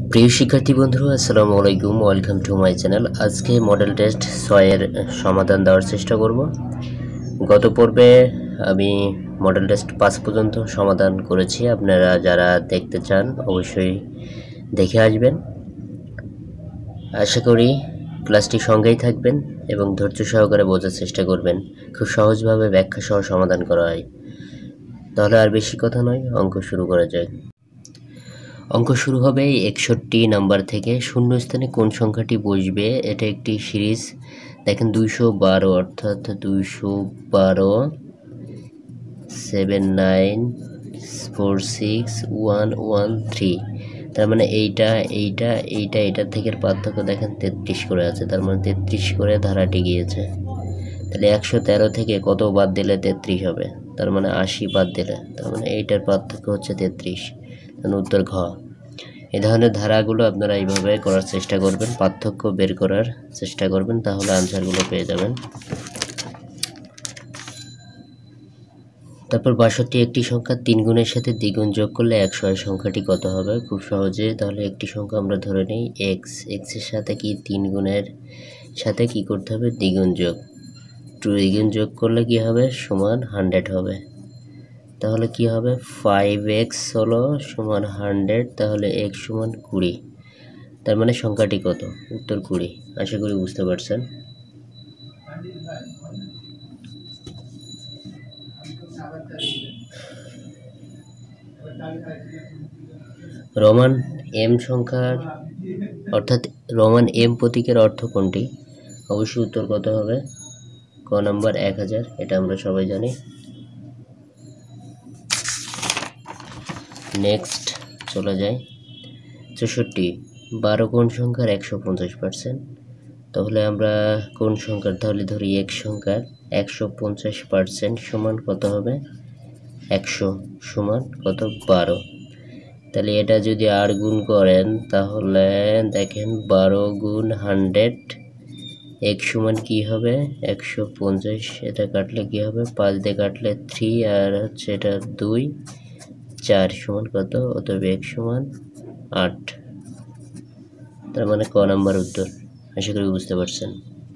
প্রিয় শিক্ষার্থী বন্ধুরা, আসসালামু আলাইকুম। Welcome to my channel. আজকে মডেল টেস্ট 6 এর সমাধান দেওয়ার চেষ্টা করব। গত পর্বে আমি মডেল টেস্ট 5 পর্যন্ত সমাধান করেছি। আপনারা যারা দেখতে চান অবশ্যই দেখে আসবেন। আশা করি ক্লাসটি সঙ্গেই থাকবেন এবং ধৈর্য সহকারে বোঝার চেষ্টা করবেন। খুব সহজভাবে ব্যাখ্যা সহ সমাধান করা হয়। তাহলে আর বেশি কথা নয়, অঙ্ক শুরু করা যাক। অঙ্ক শুরু হবে 61 নাম্বার থেকে। শূন্যস্থানে কোন সংখ্যাটি বসবে? এটা একটি সিরিজ। দেখেন 212 অর্থাৎ 212 7946113। তার মানে এইটার থেকে পার্থক্য দেখেন 33 করে আছে, তার মানে 33 করে ধারাটি গিয়েছে। তাহলে 113 থেকে কত বাদ দিলে 33 হবে? তার মানে 80 বাদ দিলে, তার মানে এইটার পার্থক্য হচ্ছে 33। উত্তর ঘ। এই ধরনের ধারাগুলো আপনারা এইভাবে করার চেষ্টা করবেন, পার্থক্য বের করার চেষ্টা করবেন, তাহলে আনসারগুলো পেয়ে যাবেন। তারপর 62 একটি সংখ্যা 3 গুণের সাথে দ্বিগুণ যোগ করলে 100 হয় সংখ্যাটি কত হবে? খুব সহজে। তাহলে একটি সংখ্যা আমরা ধরে নিই x এর সাথে কি 3 গুণের সাথে কি করতে হবে? দ্বিগুণ যোগ। দ্বিগুণ যোগ করলে কি হবে? সমান 100 হবে। তাহলে কি হবে? 5x হলো সমান 100, তাহলে x সমান 20। তার মানে সংখ্যাটি কত? উত্তর 20। আশা করি বুঝতে পারছেন। রোমান এম সংখ্যার অর্থাৎ রোমান এম প্রতীকের অর্থ কোনটি? অবশ্যই উত্তর কত হবে? ক নাম্বার 1000। এটা আমরা সবাই জানি। নেক্সট চলে যায় 64 12 কোন সংখ্যার 150%? তাহলে আমরা কোন সংখ্যার, তাহলে ধরি x সংখ্যার 150% সমান কত হবে? 100 সমান কত? 12। তাহলে এটা যদি আর গুণ করেন তাহলে দেখেন 12 গুণ 100 x সমান কি হবে? 150। এটা কাটলে কি হবে? 5 দিয়ে কাটলে 3 আর হচ্ছে এটা 2 4 সমান কত? অতএব x সমান 8। তার মানে ক নাম্বার উত্তর। আশা করি বুঝতে পারছেন।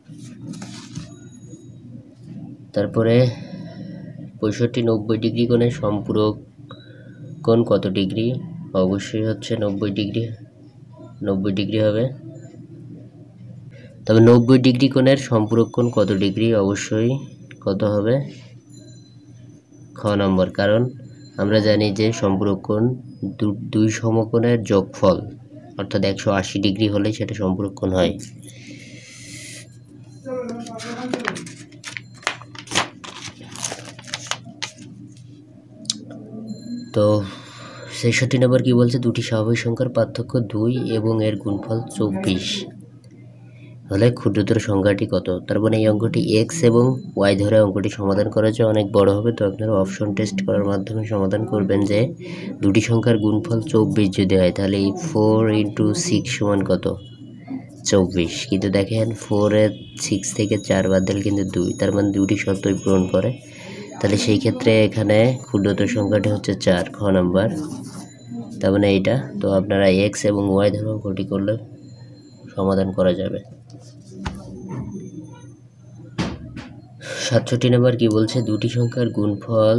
তারপরে 65 90 ডিগ্রি কোণের সম্পূরক কোণ কত ডিগ্রি? অবশ্যই হচ্ছে 90 ডিগ্রি। 90 ডিগ্রি হবে। তবে 90 ডিগ্রি কোণের সম্পূরক কোণ কত ডিগ্রি? অবশ্যই কত হবে? খ নম্বর। কারণ আমরা জানি যে সম্পূরক কোণ দুই সমকোণের যোগফল, অর্থাৎ 180 ডিগ্রি হলে সেটা সম্পূরক কোণ হয়। তো 66 নম্বর কি বলছে? দুটি স্বাভাবিক সংখ্যার পার্থক্য 2 এবং এর গুণফল 24 হলে ক্ষুদ্রতর সংখ্যাটি কত? তার মানে এই অঙ্কটি x এবং y ধরে অঙ্কটি সমাধান করা যায়, অনেক বড় হবে। তো আপনারা অপশন টেস্ট করার মাধ্যমে সমাধান করবেন যে দুটি সংখ্যার গুণফল 24 যদি হয় তাহলে 4 × 6 সমান কত? 24। কিন্তু দেখেন 4 এর 6 থেকে 4 বাদ দিলে কিন্তু 2, তার মানে দুটি শর্তই পূরণ করে। তাহলে সেই ক্ষেত্রে এখানে ক্ষুদ্রতর সংখ্যাটি হচ্ছে 4, খ নাম্বার। তার মানে এইটা। তো আপনারা x এবং y ধরে অঙ্কটি করলে সমাধান করা যাবে। 67 নম্বর কি বলছে? দুটি সংখ্যার গুণফল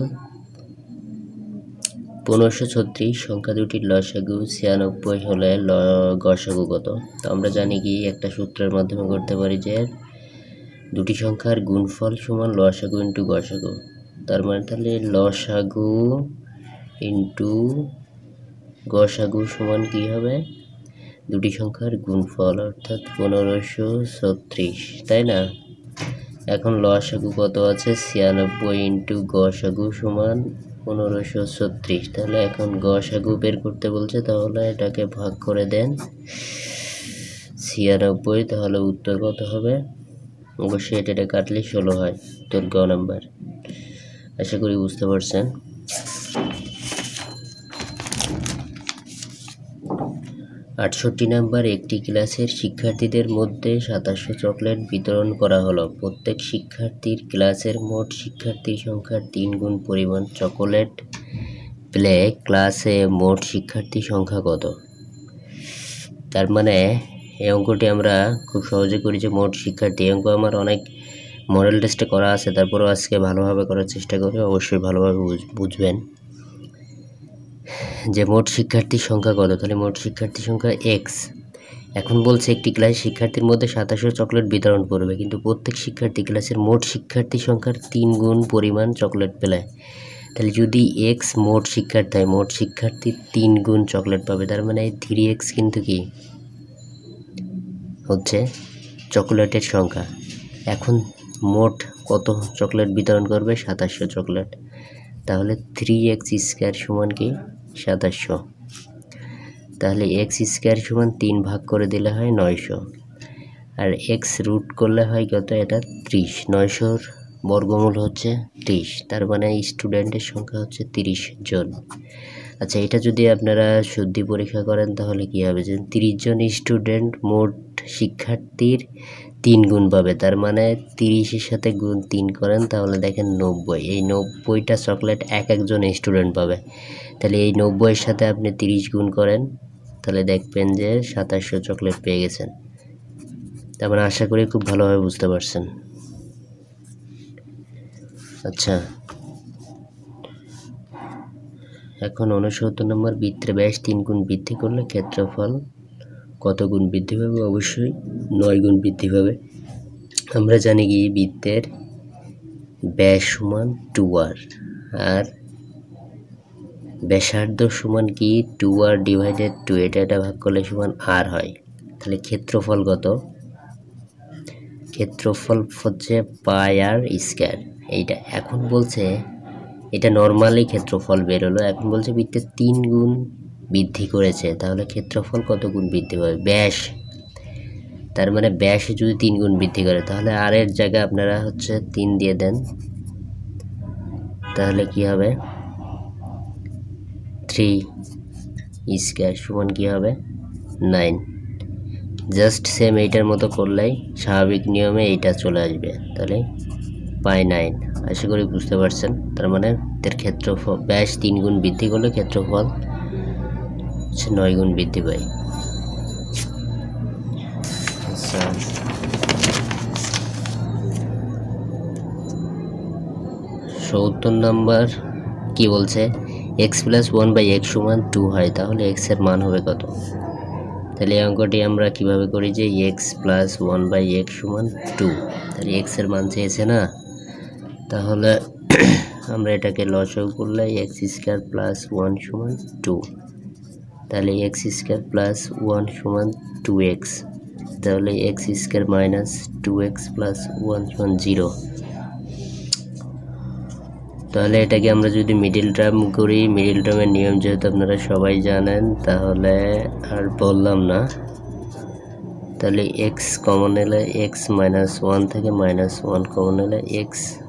1536, সংখ্যা দুটির লসাগু 96 হলে গসাগু কত? তো আমরা জানি কি একটা সূত্রের মাধ্যমে করতে পারি যে দুটি সংখ্যার গুণফল সমান লসাগু ইন্টু গসাগু। তার মানে তাহলে লসাগু ইন্টু গসাগু সমান কি হবে? দুটি সংখ্যার গুণফল অর্থাৎ 1536, তাই না? এখন লসাগু কত আছে? 96 ইন্টু গসাগু সমান 1536। তাহলে এখন গসাগু বের করতে বলছে, তাহলে এটাকে ভাগ করে দেন 96। তাহলে উত্তর কত হবে? অবশ্যই এটা কাটলে 16 হয়। উত্তর গ নাম্বার। আশা করি বুঝতে পারছেন। 68 নাম্বার একটি ক্লাসের শিক্ষার্থীদের মধ্যে 2700 চকলেট বিতরণ করা হলো। প্রত্যেক শিক্ষার্থীর ক্লাসের মোট শিক্ষার্থীর সংখ্যার 3 গুণ পরিমাণ চকোলেট পেলে ক্লাসে মোট শিক্ষার্থী সংখ্যা কত? তার মানে এই অঙ্কটি আমরা খুব সহজে করি যে মোট শিক্ষার্থী। এই অঙ্ক আমার অনেক মডেল টেস্টে করা আছে, তারপরেও আজকে ভালোভাবে করার চেষ্টা করি, অবশ্যই ভালোভাবে বুঝবেন যে মোট শিক্ষার্থীর সংখ্যা কত। তাহলে মোট শিক্ষার্থী সংখ্যা এক্স। এখন বলছে একটি ক্লাস শিক্ষার্থীর মধ্যে 2700 চকলেট বিতরণ করবে, কিন্তু প্রত্যেক শিক্ষার্থী ক্লাসের মোট শিক্ষার্থী সংখ্যার 3 গুণ পরিমাণ চকলেট পেলে। তাহলে যদি এক্স মোট শিক্ষার্থী হয়, মোট শিক্ষার্থীর 3 গুণ চকলেট পাবে, তার মানে 3x কিন্তু কি হচ্ছে চকলেটের সংখ্যা। এখন মোট কত চকলেট বিতরণ করবে? 2700 চকলেট। তাহলে 3x স্কোয়ার সমান কি 2700। তাহলে এক্স স্কোয়ার সমান 3 ভাগ করে দিলে হয় 900, আর এক্স রুট করলে হয় কত? এটা 30। 900-র বর্গমূল হচ্ছে 30, তার মানে স্টুডেন্টের সংখ্যা হচ্ছে 30 জন। আচ্ছা, এটা যদি আপনারা শুদ্ধি পরীক্ষা করেন তাহলে কি হবে? যে 30 জন স্টুডেন্ট মোট শিক্ষার্থীর 3 গুণ পাবে, তার মানে 30-এর সাথে গুণ 3 করেন তাহলে দেখেন 90। এই 90টা চকলেট একজন স্টুডেন্ট পাবে। তাহলে এই 90-এর সাথে আপনি 30 গুণ করেন, তাহলে দেখবেন যে 2700 চকলেট পেয়ে গেছেন। তার মানে আশা করি খুব ভালোভাবে বুঝতে পারছেন। আচ্ছা, এখন 69 নম্বর, বৃত্তের ব্যাস 3 গুণ বৃদ্ধি করলে ক্ষেত্রফল কত গুণ বৃদ্ধি পাবে? অবশ্যই 9 গুণ বৃদ্ধি পাবে। আমরা জানি কি বৃত্তের ব্যাস সমান 2r, আর ব্যাসার্ধ সমান কি 2r ডিভাইডেড 2, এটা ভাগ করলে সমান r হয়। তাহলে ক্ষেত্রফল কত? ক্ষেত্রফল হচ্ছে পাই আর স্কয়ার এইটা। এখন বলছে এটা নর্মালি ক্ষেত্রফল বের হলো, এখন বলছে বৃত্তের 3 গুণ বৃদ্ধি করেছে, তাহলে ক্ষেত্রফল কত গুণ বৃদ্ধি পাবে? ব্যাস, তার মানে ব্যাসে যদি 3 গুণ বৃদ্ধি করে তাহলে আর এর জায়গায় আপনারা হচ্ছে 3 দিয়ে দেন, তাহলে কি হবে? 3 স্কয়ার সমান কি হবে? 9। জাস্ট সেম এইটার মতো করলেই স্বাভাবিক নিয়মে এইটা চলে আসবে, তাহলে পাই 9। আশা করি বুঝতে পারছেন। তার মানে এর ক্ষেত্রফল ব্যাস 3 গুণ বৃদ্ধি করলে ক্ষেত্রফল 9 গুণ বৃদ্ধি পায়। আচ্ছা, 70 নম্বর কি বলছে? x + 1/x সমান 2 হয়, তাহলে x এর মান হবে কত? তাহলে এই অঙ্কটি আমরা কিভাবে করি যে x + 1/x সমান 2। তাহলে x এর মান চেয়েছে না, তাহলে আমরা এটাকে লসাগু করলে x² + 1 সমান 2। তাহলে x² + 1 সমান 2x। তাহলে x² - 2x + 1 সমান 0। তাহলে এটাকে আমরা যদি মিডল টার্ম করি, মিডল টার্মের নিয়ম যেহেতু আপনারা সবাই জানেন, তাহলে আর বললাম না। তাহলে x কমন এলে x - 1 থেকে -1 কমন এলে x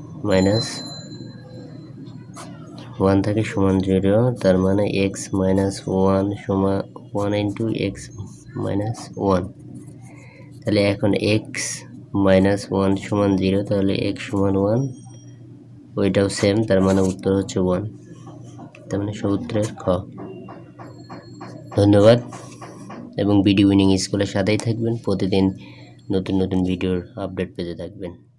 - 1 থেকে সমান 0, তার মানে x - 1 সমান 1 × x - 1। তাহলে এখন x - 1 সমান 0, তাহলে x সমান 1, ওইটাও সেম, তার মানে উত্তর হচ্ছে 1। তার মানে সূত্রের খ। ধন্যবাদ, এবং বিডি উইনিং স্কুলের সাথেই থাকবেন, প্রতিদিন নতুন নতুন ভিডিওর আপডেট পেতে থাকবেন।